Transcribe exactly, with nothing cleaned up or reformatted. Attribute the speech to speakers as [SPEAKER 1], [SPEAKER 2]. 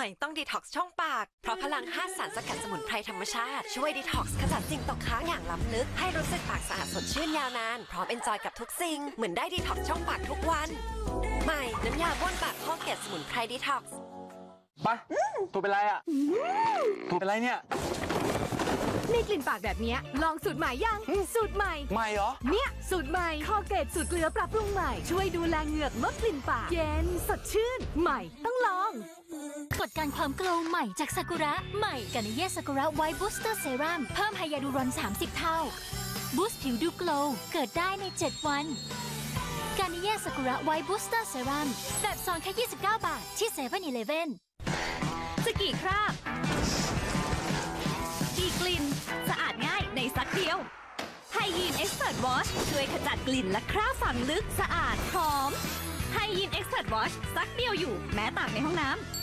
[SPEAKER 1] ม่ต้องดีท็อกซ์ช่องปากเพราะพลังห้าสารสกัดสมุนไพรธรรมชาติช่วยดีท็อกซ์ขจัดสิ่งตกค้างอย่างล้ำลึกให้รู้สึกปากสะอาดสดชื่นยาวนานพร้อมเอนจอยกับทุกสิ่งเหมือนได้ดีท็อกซ์ช่องปากทุกวันใหม่น้ำยาบ้วนปากข้อเกล็ดสมุนไพรดีท็อกซ์
[SPEAKER 2] ไปตัวเป็นไรอ่ะตัวเป็นไรเนี่ย
[SPEAKER 3] มีกลิ่นปากแบบนี้ลองสูตรใหม่ยังสูตรใหม่
[SPEAKER 2] ใหม่เหรอ
[SPEAKER 3] เนี่ยสูตรใหม่คอเกตสูตรเกลือปรับปรุงใหม่ช่วยดูแลเหงือกลดกลิ่นปากเย็นสดชื่นใหม่ต้องลอง
[SPEAKER 4] กดการความโกลว์ใหม่จากซากุระใหม่กานิเย่ซากุระไวท์บูสเตอร์เซรั่มเพิ่มไฮยาลูรอนสามสิบเท่าบูสต์ผิวดูโกลว์เกิดได้ในเจ็ดวันกานิเย่ซากุระไวท์บูสเตอร์เซรั่มแบบซองแค่ยี่สิบเก้าบาทที่เซเว่นอีเลฟเว่น
[SPEAKER 3] จะกี่คราบกี่กลิ่นสะอาดง่ายในซักเดียวไฮยีนเอ็กซ์เพรสวอชช่วยขจัดกลิ่นและคราบฝังลึกสะอาดหอมไฮยีนเอ็กซ์เพรสวอชซักเดียวอยู่แม้ตากในห้องน้ำ